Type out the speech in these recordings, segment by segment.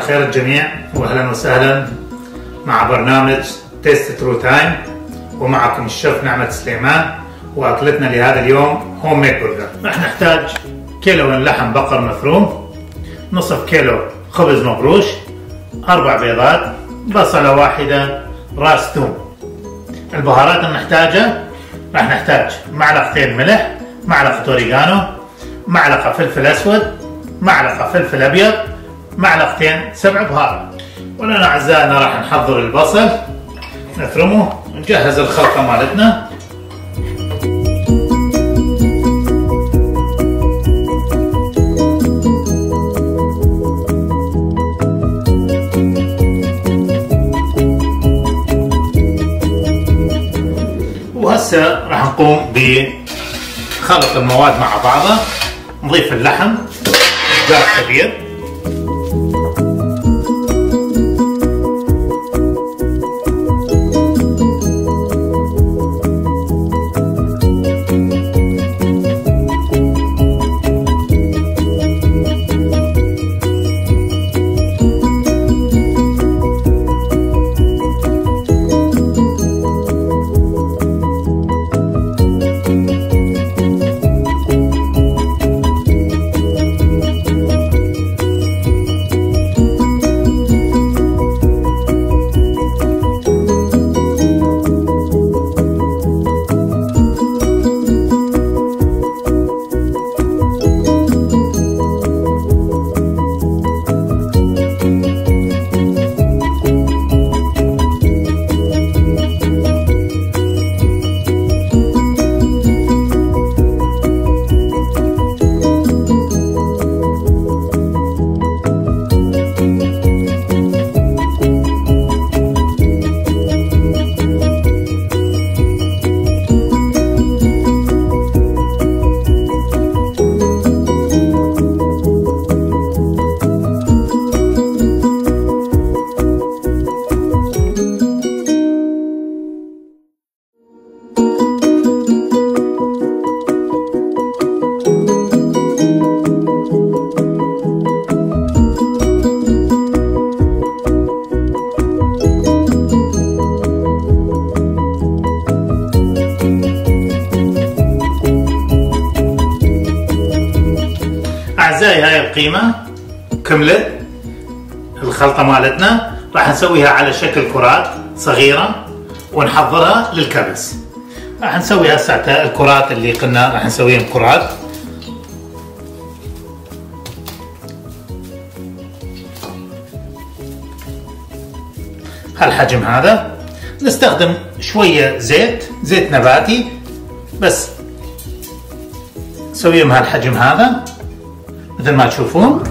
الخير الجميع، واهلا وسهلا مع برنامج تيست ترو تايم، ومعكم الشيف نعمة سليمان. واكلتنا لهذا اليوم هوم ميد برجر. راح نحتاج كيلو من لحم بقر مفروم، نصف كيلو خبز مبروش، 4 بيضات، بصلة واحدة، راس ثوم. البهارات اللي نحتاجها، راح نحتاج معلقتين ملح، معلقة اوريجانو، معلقة فلفل اسود، معلقة فلفل ابيض، معلقتين سبع بهارات. ولنا اعزائنا راح نحضر البصل، نفرمه، نجهز الخلطة مالتنا. وهسه راح نقوم بخلط المواد مع بعضها. نضيف اللحم قدر كبير، أعزائي. هاي القيمة كملت الخلطة مالتنا. راح نسويها على شكل كرات صغيرة ونحضرها للكبس. راح نسوي هسه الكرات اللي قلنا راح نسويهم كرات. هالحجم هذا. نستخدم شوية زيت نباتي بس. نسويهم هالحجم هذا مثل ما تشوفون.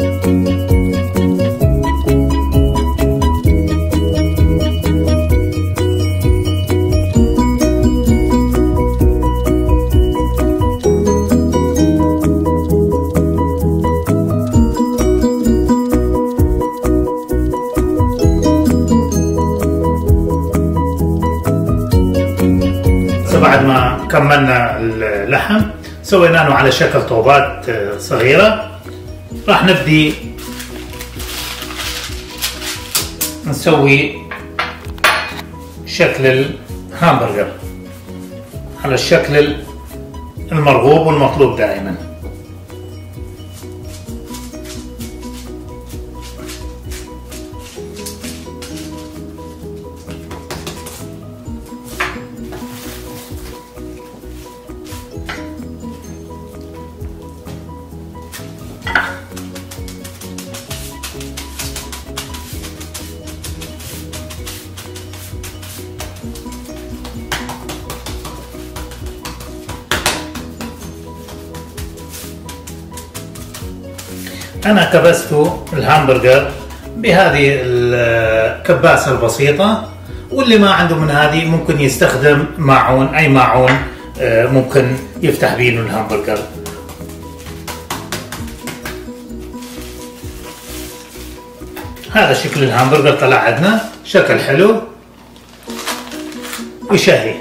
بعد ما كملنا اللحم سويناه على شكل طوبات صغيرة. راح نبدي نسوي شكل الهامبرجر على الشكل المرغوب والمطلوب دائما. أنا كبست الهامبرجر بهذه الكباسة البسيطة، واللي ما عنده من هذه ممكن يستخدم ماعون، أي ماعون ممكن يفتح بيه الهامبرجر. هذا شكل الهامبرجر طلع عندنا شكل حلو وشهي.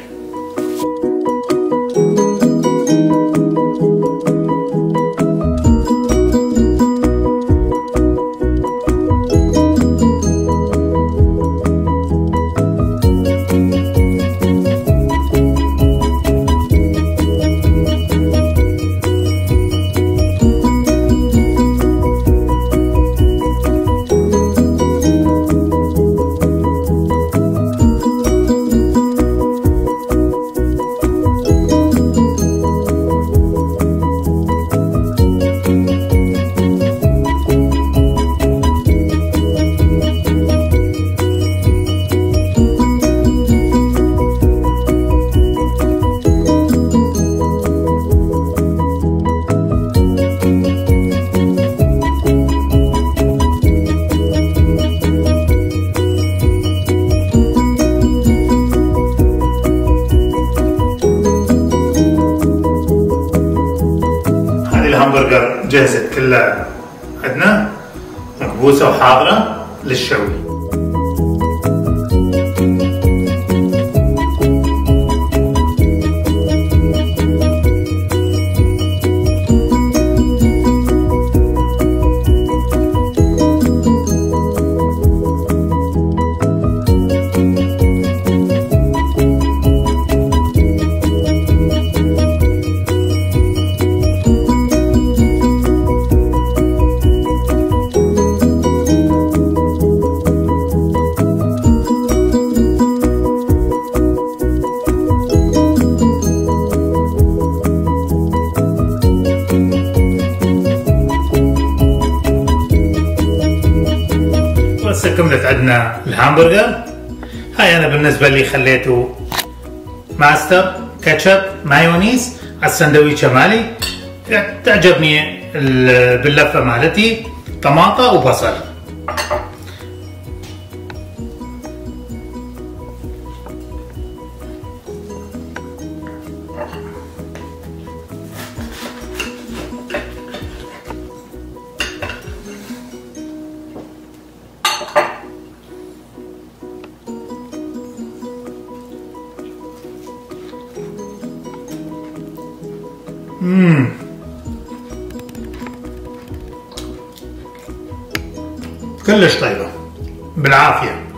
جهزت كلها عندنا مكبوسة وحاضرة للشوي. هسه كملت عندنا الهامبرجر. هاي انا بالنسبه لي خليته ماستر كاتشب مايونيز على السندويشه مالي. تعجبني باللفه مالتي طماطه وبصل. كلش طيبة بالعافية.